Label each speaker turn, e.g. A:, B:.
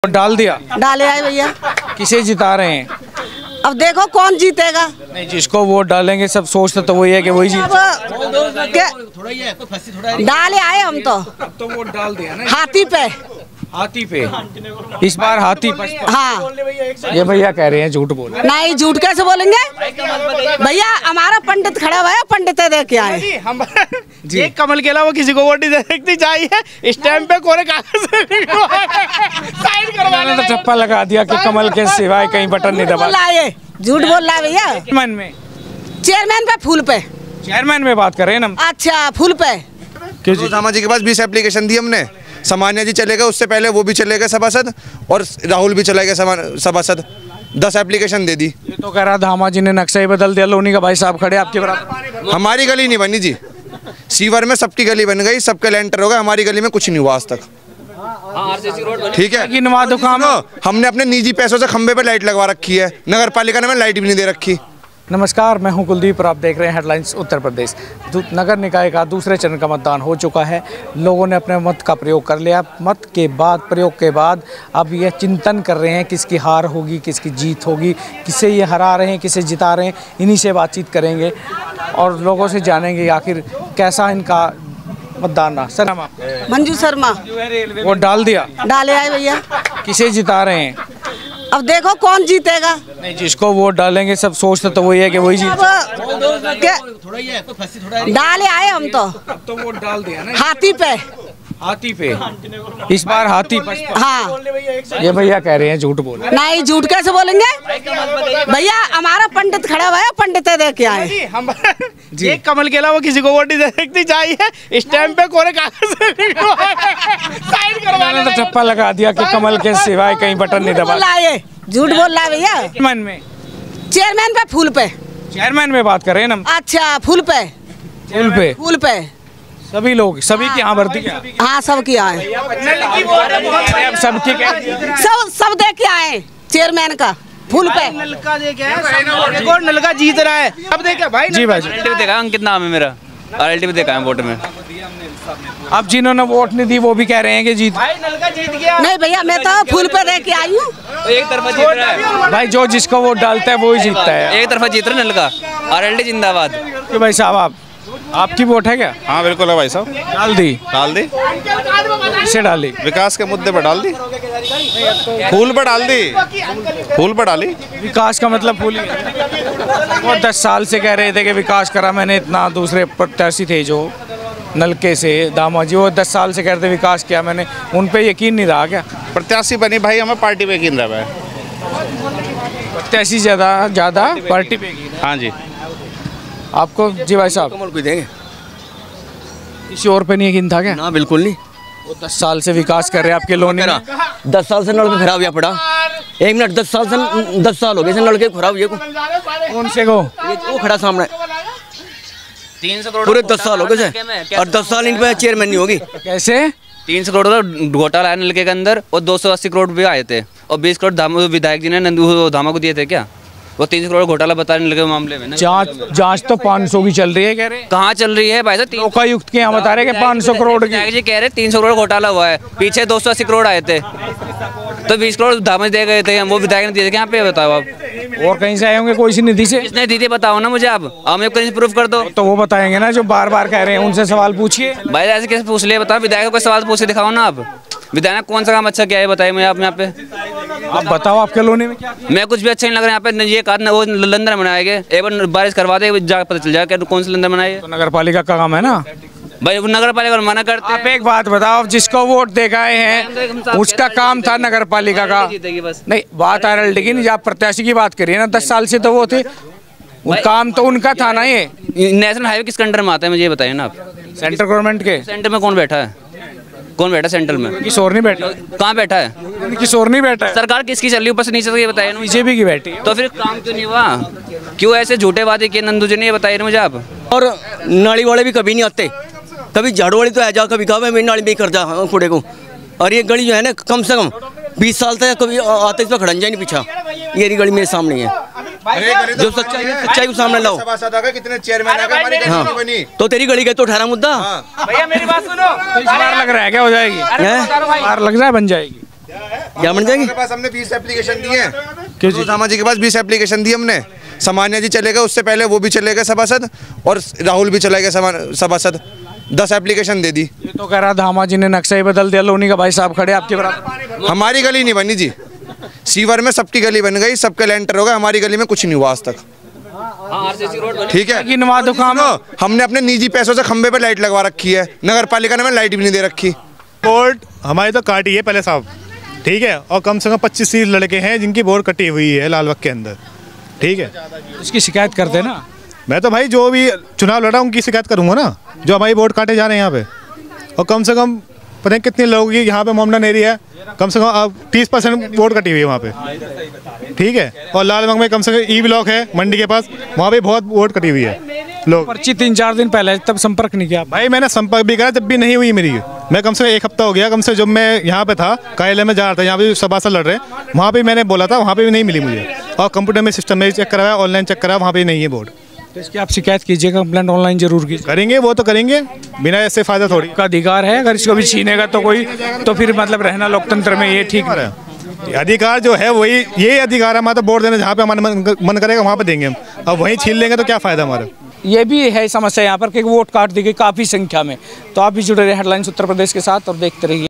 A: डाल दिया,
B: डाले आए भैया।
A: किसे जिता रहे हैं?
B: अब देखो कौन जीतेगा।
A: नहीं, जिसको वोट डालेंगे सब सोचते तो वही है कि वही जीत।
B: डाले आए हम तो।
A: अब तो वोट डाल दिया ना,
B: हाथी पे।
A: हाथी पे इस बार हाथी पर।
B: हाँ,
A: ये भैया कह रहे हैं झूठ बोल।
B: नहीं झूठ कैसे बोलेंगे भैया, हमारा पंडित खड़ा हुआ है, पंडित देख के आए
C: हम जी। कमल के अलावा किसी को वोट नहीं देखनी चाहिए। स्टैम्प पे कोरे कागज साइन करवाने
A: तो चप्पा लगा दिया कि कमल के सिवाय कहीं बटन नहीं दबा।
B: झूठ बोल रहा है भैया।
A: चेयरमैन में,
B: चेयरमैन पे फूल पे।
A: चेयरमैन में बात कर रहे हैं ना।
B: अच्छा, फूल पे।
A: क्यों जी?
D: धामा जी के पास 20 एप्लीकेशन दी हमने। सामान्य जी चले गए, उससे पहले वो भी चले गए सभासद, और राहुल भी चले गए सभासद। 10 एप्लीकेशन दे दी।
A: ये तो कह रहा धामा जी ने नक्शा ही बदल दिया, लोनी का भाई साहब खड़े आपके बराबर।
D: हमारी गली नहीं बनी जी, सीवर में सबकी गली बन गई, सबके लेंटर हो गए, हमारी गली में कुछ नहीं हुआ आज तक। ठीक है, हमने अपने निजी पैसों से खंबे पे लाइट लगवा रखी है, नगर पालिका ने लाइट भी नहीं दे रखी।
A: नमस्कार, मैं हूं कुलदीप और आप देख रहे हैं हेडलाइंस उत्तर प्रदेश। नगर निकाय का दूसरे चरण का मतदान हो चुका है। लोगों ने अपने मत का प्रयोग कर लिया। मत के बाद, प्रयोग के बाद अब यह चिंतन कर रहे हैं किसकी हार होगी, किसकी जीत होगी, किसे ये हरा रहे हैं, किसे जिता रहे हैं। इन्हीं से बातचीत करेंगे और लोगों से जानेंगे आखिर कैसा इनका मतदान रहा। सर, नाम आपका?
B: मंजू शर्मा।
A: वो डाल दिया,
B: डाले आए भैया।
A: किसे जिता रहे हैं?
B: अब देखो कौन जीतेगा।
A: नहीं, जिसको वोट डालेंगे सब सोचते तो वही है कि वही जीत।
B: डाले आए हम तो।
A: अब तो वोट डाल दिया ना,
B: हाथी पे।
A: हाथी पे इस बार हाथी पर।
B: हाँ,
A: ये भैया कह रहे हैं झूठ बोल।
B: नहीं झूठ कैसे बोलेंगे भैया, हमारा पंडित खड़ा हुआ है, पंडित देख के आए
C: हम जी। कमल के अलावा किसी को वोट नहीं देखनी चाहिए। स्टैम्प पे कोरे कागज साइन करवाने
A: तो चप्पा लगा दिया कि कमल के सिवाय कहीं बटन नहीं दबा।
B: झूठ बोल रहा है भैया।
A: चेयरमैन में,
B: चेयरमैन पे फूल पे।
A: चेयरमैन में बात कर रहे हैं ना।
B: अच्छा, फूल पे।
A: फूल पे
B: फूल पे
A: सभी लोग, सभी की यहाँ भर्ती क्या?
B: हाँ, सब की आए।
A: सबकी
B: सब देख के आए चेयरमैन का। फूल पे
C: नलका देखा, नलका जीत रहा है। अब देखा भाई
A: जी भाई,
E: देखा अंकित नाम है मेरा, आरएलटी पे देखा है वोट में।
A: अब जिन्होंने वोट नहीं दी वो भी कह रहे हैं कि जीत।
C: भाई नलका जीत गया।
B: नहीं भैया, मैं तो फूल पे देख के आई हूँ।
E: एक तरफा जीत रहा है
A: भाई, जो जिसको वोट डालता है वो ही जीतता है।
E: एक तरफा जीत रहा है नलका। आरएलटी जिंदाबाद।
A: क्यों भाई साहब, आपकी वोट है क्या?
F: हाँ बिल्कुल है भाई साहब।
A: डाल दी?
F: डाल दी।
A: किसे डाली?
F: विकास के मुद्दे पर डाल दी, फूल पर डाल दी, फूल पर डाली।
A: विकास का मतलब फूल ही है। वो 10 साल से कह रहे थे कि विकास करा मैंने इतना। दूसरे प्रत्याशी थे जो नलके से, दामा जी, वो 10 साल से कह रहे थे विकास किया मैंने। उन पे यकीन नहीं रहा क्या?
F: प्रत्याशी बनी भाई, हमें पार्टी पे यकीन रहा है।
A: प्रत्याशी ज़्यादा पार्टी पे यकीन।
F: हाँ जी।
A: आपको? जी भाई साहब।
G: कमल को देंगे।
A: किसी और पे नहीं यकीन था क्या?
G: ना बिल्कुल नहीं।
A: वो 10 साल से विकास कर रहे हैं आपके लोनी में।
G: 10 साल से नलका खराब हुआ पड़ा। 1 मिनट, 10 साल हो गए नलके खराब हुए को।
A: कौन से को?
G: वो खड़ा सामने
E: 300 करोड़
G: पूरे 10 साल हो गए, और 10 साल इन पे चेयरमैन नहीं होगी।
A: कैसे?
E: 300 करोड़ का घोटाला आया नलके के अंदर, और 280 करोड़ भी आए थे, और 20 करोड़ विधायक जी ने नंदू धामा को दिए थे क्या? वो 300 करोड़ घोटाला बता रहे नलके मामले में।
A: जांच तो 500 की चल रही है कह रहे हैं।
E: कहाँ चल रही है भाई साहब?
A: लोकायुक्त के यहाँ बता रहे कि 500 करोड़ की।
E: जी कह रहे 300 करोड़ घोटाला हुआ है, पीछे 280 करोड़ आए थे, तो 20 करोड़ धामा दे गए थे, वो विधायक ने दिए थे। यहाँ पे बताओ आप,
A: और कहीं से आए होंगे कोई सी निधि से?
E: किसने दी थी बताओ ना मुझे आप, हमें कहीं से प्रूफ कर दो।
A: तो वो बताएंगे ना जो बार बार कह रहे हैं, उनसे सवाल पूछिए।
E: भाई ऐसे कैसे पूछ लिया बताओ? विधायक को सवाल पूछ के दिखाओ ना आप। विधायक कौन सा काम अच्छा किया है बताइए मुझे आप यहाँ पे।
A: आप बताओ आपके लोनी में क्या?
E: मैं कुछ भी अच्छा नहीं लग रहा है यहाँ पे। ये कहा वो लंदन बनाए गए, एक बार बारिश करवा दे जा पता चल जाए कौन से लंदन बनाए।
A: तो नगर पालिका का काम है ना
E: भाई, नगर पालिका मना करते।
A: आप एक बात बताओ, जिसको वोट दे गए हैं उसका काम था नगर पालिका का। नहीं, बात आरएलटी की नहीं, आप प्रत्याशी की बात करिए ना। 10 साल से तो वो थे, काम तो उनका था ना। ये
E: नेशनल हाईवे किस कंट्री में आता है मुझे ये बताइए ना आप।
A: सेंट्रल गवर्नमेंट के।
E: सेंटर में कौन बैठा है? कौन बैठा सेंट्रल में?
A: किशोर नहीं बैठा।
E: कहाँ बैठा है?
A: किशोर नहीं बैठा है।
E: सरकार किसकी चल रही है ऊपर से नीचे तक ये बताइए ना।
A: बीजेपी की बैठी है।
E: तो फिर काम क्यों नहीं हुआ? क्यों ऐसे झूठे वादे किए नंदू जी ने, ये बताइए मुझे आप।
G: और नाली वाले भी कभी नहीं आते, कभी झाड़ू वाले तो आ जा, कभी कहा मेरी नाली में कर जा कूड़े को। और ये गली जो है ना, कम से कम 20 साल तक कभी आते इसमें खड़न जाए नहीं पीछा। ये गली मेरे सामने है। जो सच्चाई को सामने लाओ।
D: कितने चेयरमैन आ गए, हमारी गली नहीं बनी।
G: तो तेरी गली गई तो 18 मुद्दा।
C: भैया मेरी बात सुनो।
A: तो इस बार लग रहा है क्या हो जाएगी? बार लग रहा है बन जाएगी।
G: क्या बन जाएगी?
D: के पास हमने 20 एप्लीकेशन दी है। क्यों धामा जी के पास 20 एप्लीकेशन दी हमने। सामान्य जी चले गए, उससे पहले वो भी चले गए सभासद, और राहुल भी चले गए सभासद। 10 एप्लीकेशन दे दी।
A: ये तो कह रहा धामा जी ने नक्शा ही बदल दिया। लोनी का भाई साहब खड़े आपके बराबर।
D: हमारी गली नहीं बनी जी, सीवर में सबकी गली बन गई, सबके लेंटर हो गए, हमारी गली में कुछ नहीं हुआ आज तक। ठीक है, हमने अपने निजी पैसों से खंबे पे लाइट लगवा रखी है, नगर पालिका ने हमें लाइट भी नहीं दे रखी।
H: बोर्ड हमारी तो काटी है पहले साहब, ठीक है, और कम से कम 25-30 लड़के हैं जिनकी बोर्ड कटी हुई है लालबाग के अंदर, ठीक है।
A: इसकी शिकायत करते ना।
H: मैं तो भाई जो भी चुनाव लड़ा उनकी शिकायत करूंगा ना, जो हमारी बोर्ड काटे जा रहे हैं यहाँ पे। और कम से कम पता नहीं कितने लोगों की यहाँ पे मोमडन एरिया है, कम से कम 30% बोर्ड कटी हुई है वहाँ पे, ठीक है। और लालबाग में कम से कम ई ब्लॉक है मंडी के पास, वहाँ पे बहुत बोर्ड कटी हुई है। लोग
A: पर्ची 3-4 दिन पहले, तब संपर्क नहीं किया
H: भाई? मैंने संपर्क भी करा, जब भी नहीं हुई मेरी। मैं कम से कम 1 हफ्ता हो गया, कम से जब मैं यहाँ पे था, कार्यालय में जा रहा था, यहाँ पे सभासद लड़ रहे, वहाँ पे मैंने बोला था, वहाँ पे भी नहीं मिली मुझे। और कंप्यूटर में सिस्टम में चेक कराया, ऑनलाइन चेक कराया, वहाँ पे नहीं है बोर्ड।
A: तो इसकी आप शिकायत कीजिएगा, कंप्लेंट ऑनलाइन जरूर कीजिए।
H: करेंगे, वो तो करेंगे, बिना ऐसे फायदा थोड़ी।
A: का अधिकार है, अगर इसको भी छीनेगा तो कोई, तो फिर मतलब रहना लोकतंत्र में ये ठीक है।
H: अधिकार जो है वही, ये अधिकार हमारा तो वोट देने जहाँ पे हमारा मन करेगा वहाँ पे देंगे हम। अब वहीं छीन लेंगे तो क्या फायदा हमारा?
A: ये भी है समस्या यहाँ पर कि वोट काट दी गई काफ़ी संख्या में। तो आप भी जुड़े रहे हेडलाइंस उत्तर प्रदेश के साथ और देखते रहिए।